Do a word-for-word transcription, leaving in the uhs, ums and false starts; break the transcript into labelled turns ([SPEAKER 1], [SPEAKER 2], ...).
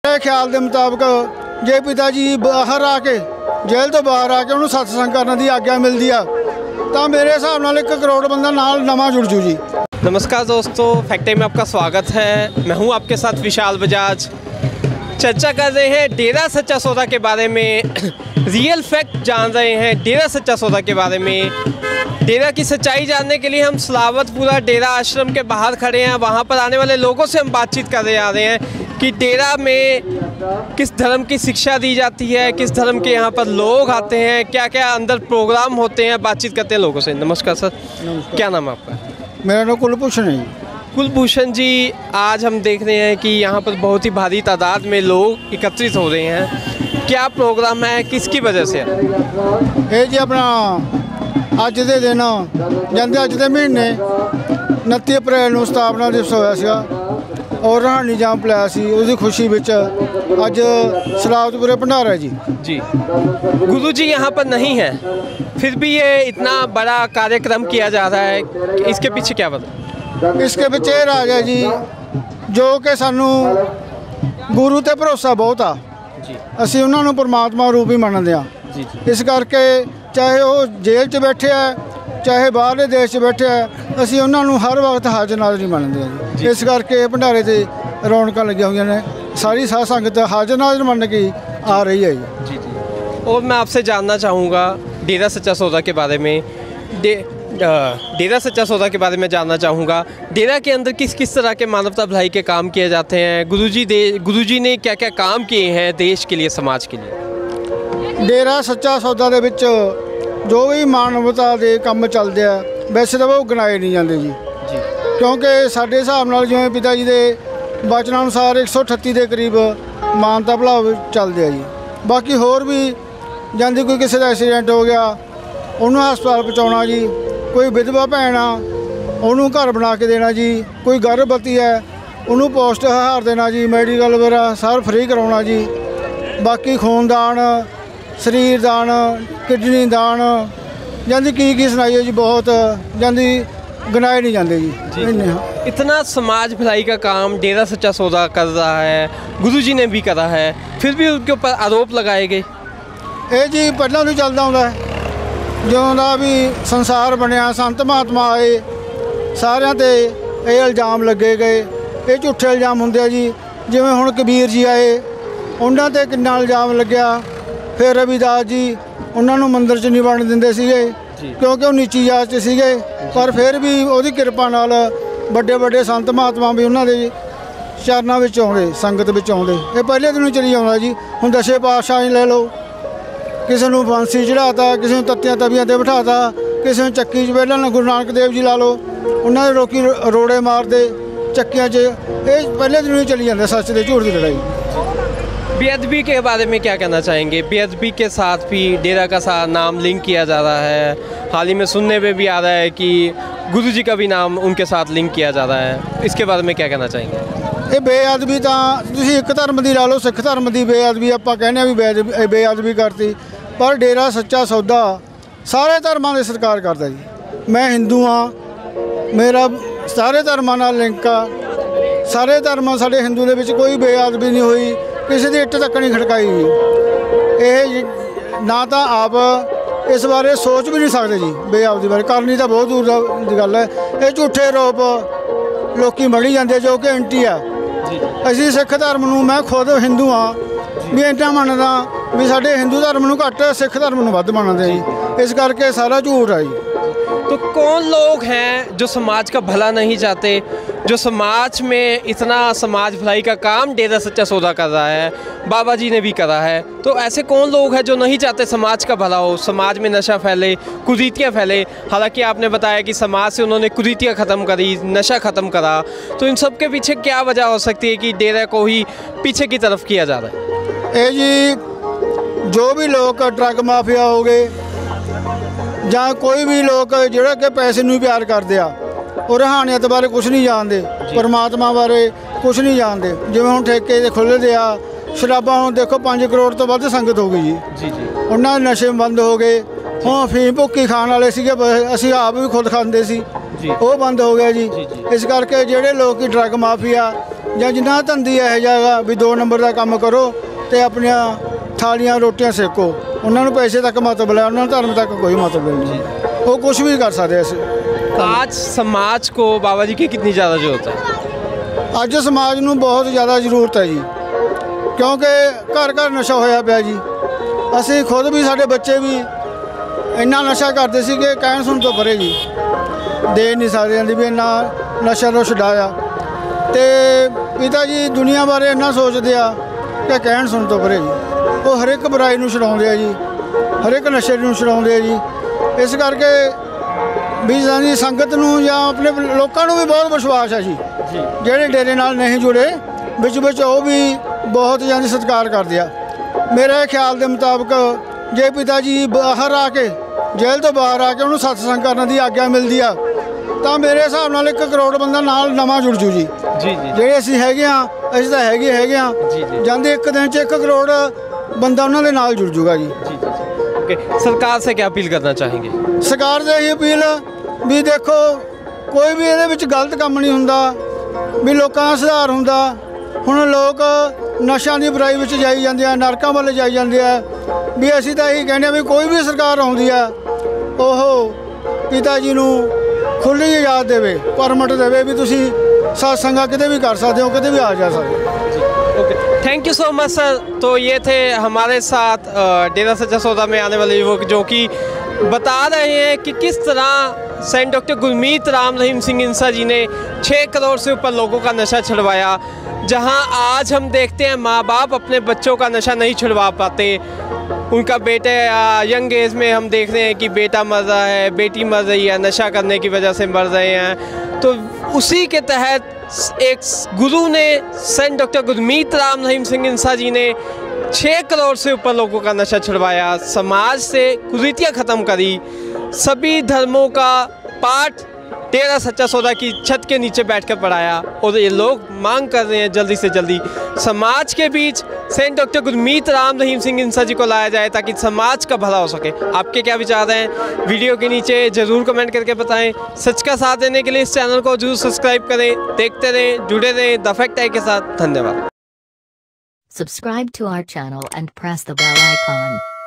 [SPEAKER 1] मेरे ख्याल के मुताबिक जे पिता जी बाहर आके जेल तो बाहर आके उन्होंने सत्संग करने की आग्ञा मिलती है तो मेरे हिसाब नाल एक करोड़ बंदा नाल नवा जुड़ जू जी।
[SPEAKER 2] नमस्कार दोस्तों, फैक्ट टाइम में आपका स्वागत है। मैं हूं आपके साथ विशाल बजाज। चर्चा कर रहे हैं डेरा सच्चा सौदा के बारे में, रियल फैक्ट जान रहे हैं डेरा सच्चा सौदा के बारे में। डेरा की सच्चाई जानने के लिए हम सलावतपुरा डेरा आश्रम के बाहर खड़े हैं। वहां पर आने वाले लोगों से हम बातचीत कर रहे आ रहे हैं कि डेरा में किस धर्म की शिक्षा दी जाती है, किस धर्म के यहाँ पर लोग आते हैं, क्या क्या अंदर प्रोग्राम होते हैं। बातचीत करते हैं लोगों से। नमस्कार सर। नमस्कार। क्या नाम है आपका?
[SPEAKER 1] मेरा नाम कुलभूषण है।
[SPEAKER 2] कुलभूषण जी, आज हम देख रहे हैं कि यहाँ पर बहुत ही भारी तादाद में लोग एकत्रित हो रहे हैं। क्या प्रोग्राम है, किसकी वजह से?
[SPEAKER 1] ये जी अपना अज के दिन जाते अज के महीने उनतीस अप्रैल को स्थापना दिवस होया और रहानी जाम पलाया सी, उसकी खुशी में अज सलावतपुरे भंडारा जी
[SPEAKER 2] जी गुरु जी यहाँ पर नहीं है, फिर भी ये इतना बड़ा कार्यक्रम किया जा रहा है, इसके पीछे क्या बता?
[SPEAKER 1] इसके पीछे राज है जी जो कि सानू गुरु ते भरोसा बहुत आ जी। असी उन्होंने परमात्मा रूप ही मानते हैं। इस करके चाहे वो जेल च बैठे है चाहे बाहरले देश बैठे है, असी उन्होंने हर वक्त हाजिर नाज़र ही मानते हैं जी। इस करके भंडारे से रौनक लगी हुई ने, सारी साध संगत हाजिर नाज़र मान के आ रही है जी जी।
[SPEAKER 2] और मैं आपसे जानना चाहूँगा डेरा सच्चा सौदा के बारे में। डे डेरा सच्चा सौदा के बारे में जानना चाहूँगा। डेरा के अंदर किस किस तरह के मानवता भलाई के काम किए जाते हैं? गुरुजी दे गुरुजी ने क्या क्या काम किए हैं देश के लिए, समाज के लिए?
[SPEAKER 1] डेरा सच्चा सौदा दे विच जो भी मानवता के काम चलते हैं वैसे तो वो गिनाए नहीं जाते जी, जी। क्योंकि साढ़े हिसाब नाल जिवें पिता जी के वचन अनुसार एक सौ अठत्ती के करीब मानता भलाव चलते हैं जी। बाकी होर भी जाती कोई किसी का एक्सीडेंट हो गया उन्होंने हस्पताल पहुँचाना जी, कोई विधवा भैन आ उन्होंने घर बना के देना जी, कोई गर्भवती है उन्होंने पोस्ट हार देना जी, मैडिकल वगैरह सारा फ्री कराना जी। बाकी खूनदान, शरीर दान, किडनी दान, जाती की की सुनाइए जी, बहुत जाती गिनाए नहीं जाते जी, जी।
[SPEAKER 2] इतना समाज भलाई का काम डेरा सच्चा सौदा कर रहा है, गुरुजी ने भी करा है, फिर भी उनके ऊपर आरोप लगाए गए।
[SPEAKER 1] ये जी पहला तो चलता आता है ਜਦੋਂ ਦਾ भी संसार बनया संत महात्मा आए सारिਆਂ ते ਇਹ इल्जाम लगे गए। ये झूठे इल्जाम होंगे जी, जिवें हुण कबीर जी आए उन्हां ते किन्ना इल्जाम लग्या। फिर रविदास जी उन्होंने मंदिर च नहीं बन देंदे सीगे क्योंकि वो नीची जात च सीगे, पर फिर भी उसकी कृपा नाल बड़े बड़े संत महात्मा भी उन्होंने चरणों में आउंदे, संगत में आउंदे। ये पहले दिनों चली आउंदा जी। हुण दशे पातशाह ले लो, किसी को फांसी चढ़ाता, किसी को तत्तियां तवियां ते बिठाता, किसी को चक्की च पहले गुरु नानक देव जी ला लो उन्होंने रोकी रोड़े मारते चक्कियां च। ये पहले दिनों चली जाते सच के झूठ की लड़ाई।
[SPEAKER 2] बेअदबी के बारे में क्या कहना चाहेंगे? बेअदबी के साथ भी डेरा का साथ नाम लिंक किया जा रहा है। हाल ही में सुनने में भी आ रहा है कि गुरुजी का भी नाम उनके साथ लिंक किया जा रहा है, इसके बारे में क्या कहना चाहेंगे?
[SPEAKER 1] ये बेअदबी तो तुसीं एक धर्म की ला लो, सिख धर्म की बेअदबी आप कहने भी बेअदबी बेअदबी करती, पर डेरा सच्चा सौदा सारे धर्मां की सत्कार करता जी। मैं हिंदू हाँ, मेरा सारे धर्मां नाल लिंक आ, सारे धर्म साढ़े हिंदू दे विच कोई बेअदबी नहीं हुई, किसी की इट्ट तक नहीं खड़काई। ये ना तो आप इस बारे सोच भी नहीं सकते जी, बेअदबी बारे करनी तो बहुत दूर की गल है। ये झूठे आरोप लोग मढ़ी जाते जो कि एंटी आ। असी सिख धर्म नूं, मैं खुद हिंदू हाँ भी इतना मनदा भी साढ़े हिंदू धर्म नूं घट सिख धर्म नूं वध मनदे जी। इस करके सारा झूठ है जी।
[SPEAKER 2] तो कौन लोग हैं जो समाज का भला नहीं चाहते, जो समाज में इतना समाज भलाई का काम डेरा सच्चा सौदा कर रहा है, बाबा जी ने भी करा है, तो ऐसे कौन लोग हैं जो नहीं चाहते समाज का भला हो, समाज में नशा फैले, कुरीतियाँ फैले? हालांकि आपने बताया कि समाज से उन्होंने कुरीतियाँ ख़त्म करी, नशा ख़त्म करा, तो इन सब के पीछे क्या वजह हो सकती है कि डेरा को ही पीछे की तरफ किया जा रहा है?
[SPEAKER 1] ये जी जो भी लोग ड्रग माफिया हो गए ਜਾਂ कोई भी लोग ਜਿਹੜੇ कि पैसे ਨੂੰ प्यार करते आ और ਰਹਾਨੀਅਤ बारे कुछ नहीं जानते, परमात्मा बारे कुछ नहीं जानते। जिवें हुण ठेके दे खुੱਲ੍ਹਦੇ आ, शराबां हुण देखो पाँच करोड़ तो वध संगत हो गई जी जी जी उन्होंने नशे बंद हो गए। हुण अफीम भुक्की खाण वाले सीगे, असीं आप भी खुद खांदे सी, वो बंद हो गया जी। इस करके ਜਿਹੜੇ लोग ड्रग माफिया ਜਾਂ ਜਿੰਨਾ ਧੰਦੀ ਇਹੋ ਜਿਹਾ ਹੈਗਾ ਵੀ ਦੋ ਨੰਬਰ ਦਾ ਕੰਮ ਕਰੋ ਤੇ ਆਪਣੀਆਂ ਥਾਲੀਆਂ ਰੋਟੀਆਂ ਸੇਕੋ, ਉਹਨਾਂ ਨੂੰ ਪੈਸੇ ਤੱਕ ਮਤਲਬ ਹੈ, ਉਹਨਾਂ ਨੂੰ ਧਰਮ ਤੱਕ ਕੋਈ ਮਤਲਬ नहीं है, वो कुछ भी कर सकते ऐसे।
[SPEAKER 2] आज समाज को बाबा जी की कितनी ज़्यादा जरूरत है?
[SPEAKER 1] ਅੱਜ ਸਮਾਜ ਨੂੰ ਬਹੁਤ ਜ਼ਿਆਦਾ ਜ਼ਰੂਰਤ ਹੈ ਜੀ, ਕਿਉਂਕਿ ਘਰ ਘਰ ਨਸ਼ਾ ਹੋਇਆ ਪਿਆ ਜੀ। ਅਸੀਂ ਖੁਦ ਵੀ, ਸਾਡੇ ਬੱਚੇ ਵੀ ਇੰਨਾ ਨਸ਼ਾ ਕਰਦੇ ਸੀ ਕਿ ਕਹਿਣ ਸੁਣ ਤੋਂ ਪਰੇ ਜੀ, ਦੇ ਨਹੀਂ ਸਕਦੇ ਜਾਂਦੀ ਵੀ ਇੰਨਾ ਨਸ਼ਾ ਨੂੰ ਛਡਾਇਆ। ਤੇ ਪਿਤਾ ਜੀ ਦੁਨੀਆ ਬਾਰੇ ਇੰਨਾ ਸੋਚਦੇ ਆ ਕਿ ਕਹਿਣ ਸੁਣ ਤੋਂ ਪਰੇ ਜੀ, ਉਹ ਹਰ ਇੱਕ ਬੁਰਾਈ ਨੂੰ ਛਡਾਉਂਦੇ ਆ ਜੀ, ਹਰ ਇੱਕ ਨਸ਼ੇ ਨੂੰ ਛਡਾਉਂਦੇ ਆ ਜੀ। ਇਸ ਕਰਕੇ ਵੀ ਜਾਨੀ ਸੰਗਤ ਨੂੰ ਜਾਂ ਆਪਣੇ ਲੋਕਾਂ ਨੂੰ ਵੀ ਬਹੁਤ ਵਿਸ਼ਵਾਸ ਹੈ ਜੀ, ਜਿਹੜੇ ਡੇਰੇ ਨਾਲ ਨਹੀਂ ਜੁੜੇ ਵਿੱਚ ਵਿੱਚ ਉਹ ਵੀ ਬਹੁਤ ਜਾਨੀ ਸਤਿਕਾਰ ਕਰਦੇ ਆ। ਮੇਰੇ ਖਿਆਲ ਦੇ ਮੁਤਾਬਕ ਜੇ ਪਿਤਾ ਜੀ ਬਾਹਰ ਆ ਕੇ, ਜੇਲ੍ਹ ਤੋਂ ਬਾਹਰ ਆ ਕੇ ਉਹਨੂੰ ਸਤਸੰਗ ਕਰਨ ਦੀ ਆਗਿਆ ਮਿਲਦੀ ਆ ਤਾਂ ਮੇਰੇ ਹਿਸਾਬ ਨਾਲ ਇੱਕ ਕਰੋੜ ਬੰਦਾ ਨਾਲ ਨਵਾਂ ਜੁੜ ਜੂ ਜੀ।
[SPEAKER 2] ਜੀ ਜੀ
[SPEAKER 1] ਜਿਹੜੇ ਅਸੀਂ ਹੈਗੇ ਆ, ਅਸੀਂ ਤਾਂ ਹੈਗੇ ਹੈਗੇ ਆ, ਜਾਂਦੇ ਇੱਕ ਦਿਨ 'ਚ ਇੱਕ ਕਰੋੜ ਬੰਦਾ ਉਹਨਾਂ ਦੇ ਨਾਲ ਜੁੜ ਜੂਗਾ ਜੀ।
[SPEAKER 2] जी जी ओके, सरकार से क्या अपील करना चाहेंगे?
[SPEAKER 1] ਸਰਕਾਰ ਦੇ ਇਹੀ ਅਪੀਲ ਵੀ ਦੇਖੋ ਕੋਈ ਵੀ ਇਹਦੇ ਵਿੱਚ ਗਲਤ ਕੰਮ ਨਹੀਂ ਹੁੰਦਾ, ਵੀ ਲੋਕਾਂ ਦਾ ਸੁਧਾਰ ਹੁੰਦਾ। ਹੁਣ ਲੋਕ ਨਸ਼ਿਆਂ ਦੀ ਬੁਰਾਈ ਵਿੱਚ ਜਾਈ ਜਾਂਦੇ ਆ, ਨਰਕਾਂ ਵੱਲ ਜਾਈ ਜਾਂਦੇ ਆ। ਵੀ ਅਸੀਂ ਤਾਂ ਇਹੀ ਕਹਿੰਦੇ ਆ ਵੀ ਕੋਈ ਵੀ ਸਰਕਾਰ ਆਉਂਦੀ ਆ ਉਹ ਪਿਤਾ ਜੀ ਨੂੰ ਖੁੱਲ੍ਹੀ ਇਜਾਜ਼ਤ ਦੇਵੇ, ਪਰਮਿਟ ਦੇਵੇ ਵੀ ਤੁਸੀਂ ਸਤਸੰਗਾ ਕਿਤੇ ਵੀ ਕਰ ਸਕਦੇ ਹੋ, ਕਿਤੇ ਵੀ ਆ ਜਾ ਸਕਦੇ ਹੋ।
[SPEAKER 2] Okay, thank you so much sir. तो ये थे हमारे साथ अ, डेरा सच्चा सौदा में आने वाले युवक जो कि बता रहे हैं कि किस तरह सेंट डॉक्टर गुरमीत राम रहीम सिंह इंसा जी ने छः करोड़ से ऊपर लोगों का नशा छुड़वाया। जहां आज हम देखते हैं माँ बाप अपने बच्चों का नशा नहीं छुड़वा पाते, उनका बेटे यंग एज में हम देख रहे हैं कि बेटा मर रहा है, बेटी मर रही है, नशा करने की वजह से मर रहे हैं। तो उसी के तहत एक गुरु ने सेंट डॉक्टर गुरमीत राम रहीम सिंह इंसा जी ने छः करोड़ से ऊपर लोगों का नशा छुड़वाया, समाज से कुरीतियाँ ख़त्म करी, सभी धर्मों का पाठ डेरा सच्चा सौदा की छत के नीचे बैठकर पढ़ाया। और ये लोग मांग कर रहे हैं जल्दी से जल्दी समाज के बीच सेंट डॉक्टर गुरमीत राम रहीम सिंह इंसा जी को लाया जाए ताकि समाज का भला हो सके। आपके क्या विचार हैं वीडियो के नीचे ज़रूर कमेंट करके बताएं। सच का साथ देने के लिए इस चैनल को जरूर सब्सक्राइब करें, देखते रहें, जुड़े रहें द फैक्ट आई के साथ। धन्यवाद।
[SPEAKER 3] Subscribe to our channel and press the bell icon.